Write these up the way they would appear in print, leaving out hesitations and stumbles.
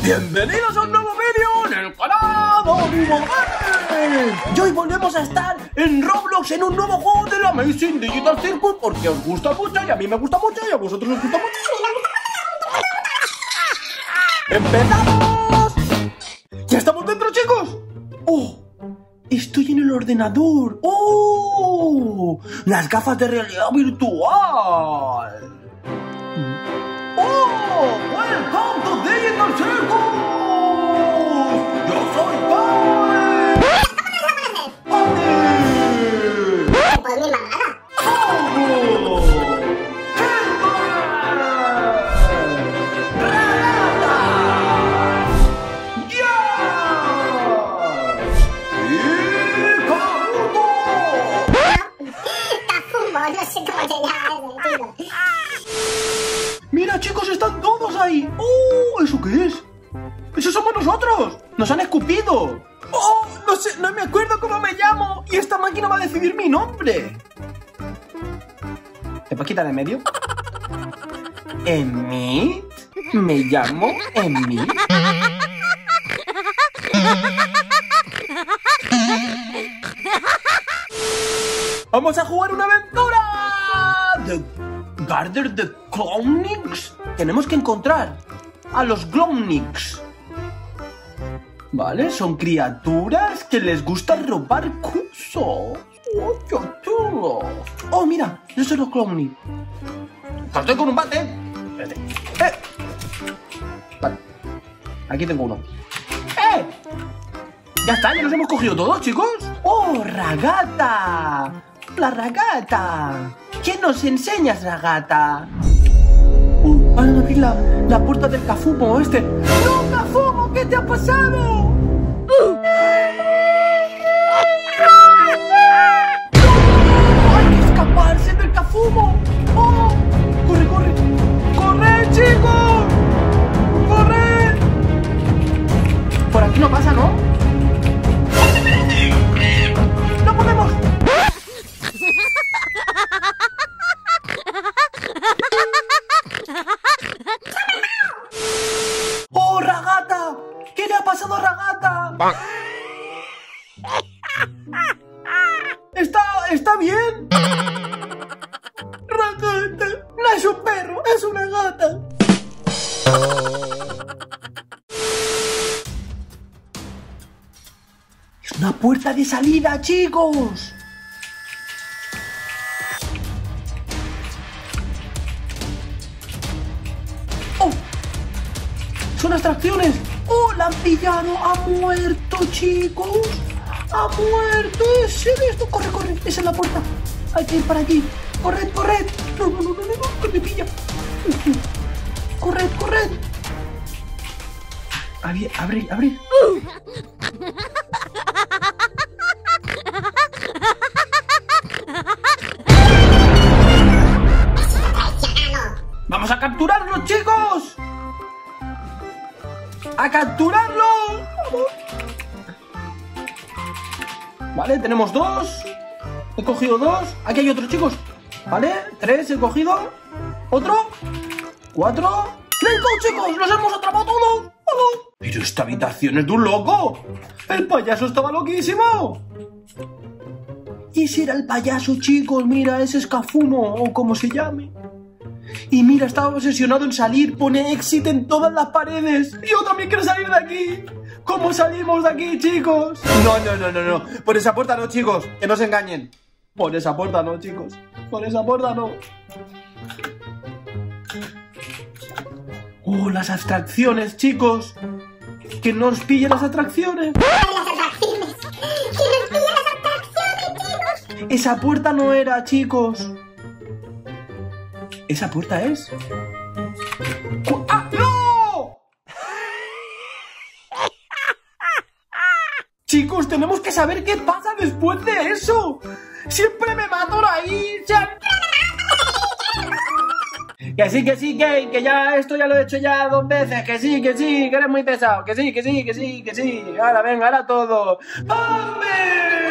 Bienvenidos a un nuevo vídeo en el canal Dorimogames. Y hoy volvemos a estar en Roblox en un nuevo juego de la Amazing Digital Circus, porque os gusta mucho y a mí me gusta mucho y a vosotros os gusta mucho. ¡Empezamos! ¡Ya estamos dentro, chicos! ¡Oh! Estoy en el ordenador. ¡Oh! Las gafas de realidad virtual. ¡Oh! ¡Welcome to Digital Circus! ¡Yo soy Pai! ¡Andy! Pues mi mamá. ¡Oh! No sé cómo se llama ese, tío. ¡Mira, chicos, están todos ahí! ¡Oh! ¿Eso qué es? ¡Eso somos nosotros! ¡Nos han escupido! ¡Oh! No sé, no me acuerdo cómo me llamo. Y esta máquina va a decidir mi nombre. ¿Te puedes quitar de en medio? ¿Emmett? ¿Me llamo Emmett? ¡Vamos a jugar una aventura! ¿The Garden de Glownicks? Tenemos que encontrar a los Glownicks. Vale, son criaturas que les gusta robar cosas. ¡Oh, qué chulo! ¡Oh, mira! Yo soy los Glownicks. ¡Estoy con un bate! Espérate. Vale. Aquí tengo uno. ¡Ya está! ¿Ya los hemos cogido todos, chicos? ¡Oh, Ragata! ¡La Ragata! ¿Qué nos enseñas, Ragata? Van a abrir la puerta del Cafumo este. ¡No, Cafumo! ¿Qué te ha pasado? ¡Hay que escaparse del Cafumo! ¡Oh! ¡Corre, corre! ¡Corre, chicos! ¡Corre! Por aquí no pasa, ¿no? ¡No podemos! ¡Oh, Ragata! ¿Qué le ha pasado a Ragata? ¿Está bien? Ragata, no es un perro, es una gata. Es una puerta de salida, chicos. ¡Oh! ¡Son atracciones! ¡Oh, la han pillado! ¡Ha muerto, chicos! ¡Ha muerto! ¿Es esto? ¡Corre, corre! ¡Esa es la puerta! Hay que ir para allí. ¡Corred, corred! ¡No, no, no, no, no! ¡Que me pilla! ¡Corred, corred! ¡Abrir, abrir! ¡Vamos a capturarlos, chicos! ¡A capturarlos! Vale, tenemos dos. He cogido dos. Aquí hay otro, chicos. Vale, 3 he cogido. ¿Otro? 4. 5, chicos. ¡Los hemos atrapado todos! ¡Oh! Pero esta habitación es de un loco. El payaso estaba loquísimo. Y ese era el payaso, chicos. Mira, ese es Cafumo, o como se llame. Y mira, estaba obsesionado en salir. Pone exit en todas las paredes. Y yo también quiero salir de aquí. ¿Cómo salimos de aquí, chicos? No, no, no, no, no. Por esa puerta no, chicos. Que no se engañen. Por esa puerta no, chicos. Por esa puerta no. Oh, las abstracciones, chicos. Que nos pillen las atracciones. Las atracciones. Que nos pillan las atracciones, chicos. Esa puerta no era, chicos. ¿Esa puerta es? ¡Ah, no! Chicos, tenemos que saber qué pasa después de eso. Siempre me mato ahí. Que sí, que ya esto ya lo he hecho ya 2 veces. Que sí, que eres muy pesado. Que sí, que sí, que sí, que sí. Ahora, venga, ahora todo. ¡Hombre!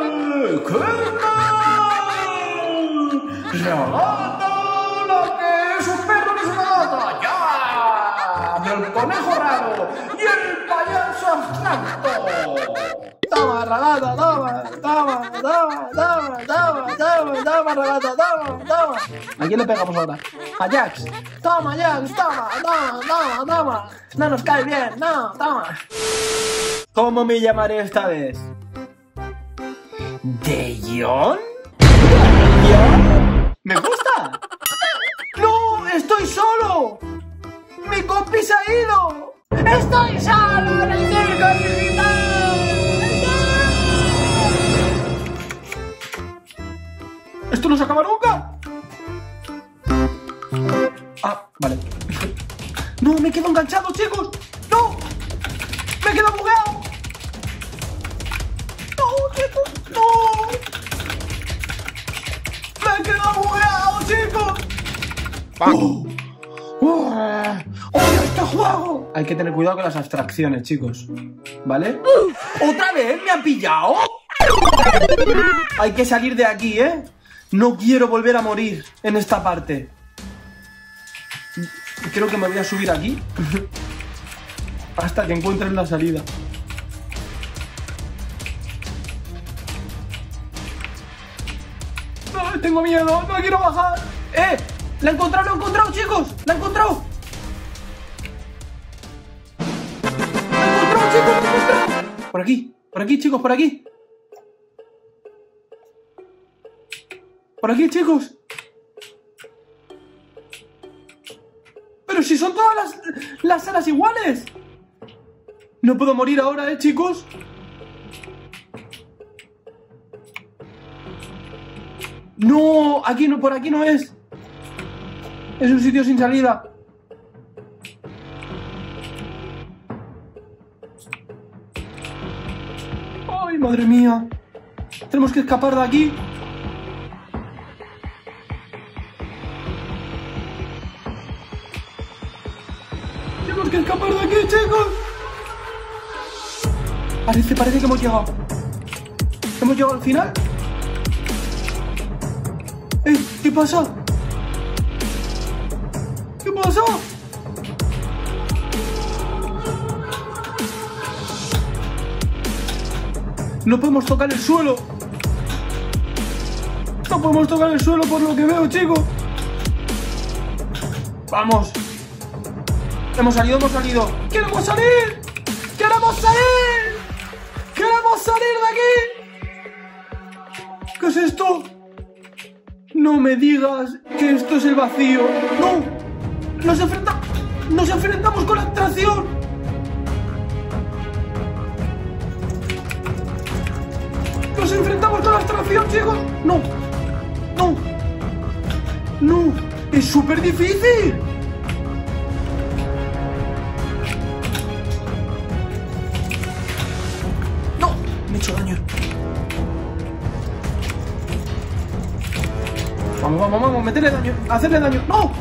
¡Ragata, la que conejo raro y el payaso abstracto. Toma, ragata, toma, ragata, toma. ¿A quién le pegamos ahora? A Jax. Toma, Jax, toma. No nos cae bien, no, toma. ¿Cómo me llamaré esta vez? ¿De John? ¿Me gusta? ¡No! ¡Estoy solo! ¡Mi compi se ha ido! ¡Estoy solo en el circo digital! ¿Esto no se acaba nunca? Ah, vale. ¡No! ¡Me quedo enganchado, chicos! ¡No! ¡Me quedo bugueado! ¡No, chicos! ¡No! ¡Me he quedado bugueado, chicos! ¡Odio este juego! Hay que tener cuidado con las abstracciones, chicos. ¿Vale? ¿Otra vez me han pillado? Hay que salir de aquí, ¿eh? No quiero volver a morir en esta parte. Creo que me voy a subir aquí hasta que encuentren la salida. ¡No, tengo miedo! ¡No quiero bajar! ¡La he encontrado, chicos! ¡La he encontrado! Chicos! Por aquí, chicos, por aquí. Por aquí, chicos. Pero si son todas las salas iguales. No puedo morir ahora, chicos. No, aquí no, por aquí no es. Es un sitio sin salida. Ay, madre mía. Tenemos que escapar de aquí. Tenemos que escapar de aquí, chicos. Parece que hemos llegado. ¿Hemos llegado al final? ¿Qué pasa? ¿Qué pasa? No podemos tocar el suelo. No podemos tocar el suelo por lo que veo, chicos. Vamos. Hemos salido. ¡Queremos salir! ¡Queremos salir! ¡Queremos salir de aquí! ¿Qué es esto? No me digas que esto es el vacío. ¡No! Nos enfrentamos con la abstracción. Nos enfrentamos con la abstracción, chicos. No. Es súper difícil. No, me he hecho daño. Vamos, meterle daño, hacerle daño. ¡No!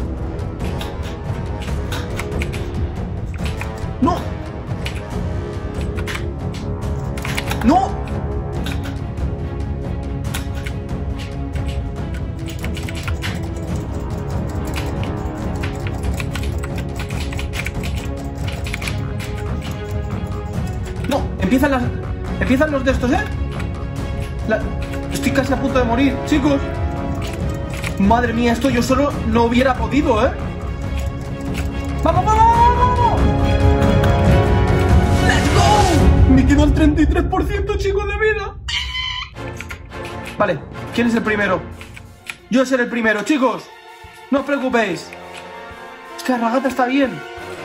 No, empiezan los de estos, ¿eh? Estoy casi a punto de morir, chicos. Madre mía, esto yo solo no hubiera podido, ¿eh? ¡Vamos! ¡Let's go! Me quedo al 33%, chicos, de vida. Vale, ¿quién es el primero? Yo seré el primero, chicos. No os preocupéis. Es que la ragata está bien.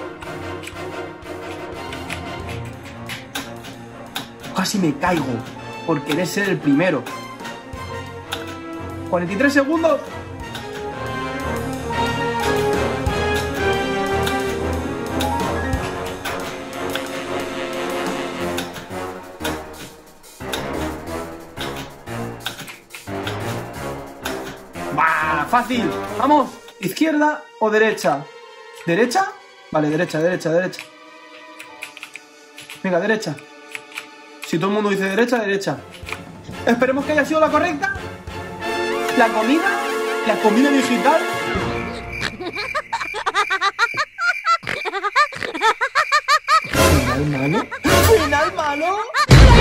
Casi me caigo por querer ser el primero. 43 segundos. ¡Bah! Fácil. Vamos. ¿Izquierda o derecha? ¿Derecha? Vale, derecha. Venga, derecha. Si todo el mundo dice derecha. Esperemos que haya sido la correcta. La comida digital. ¿Final malo? ¿Final malo?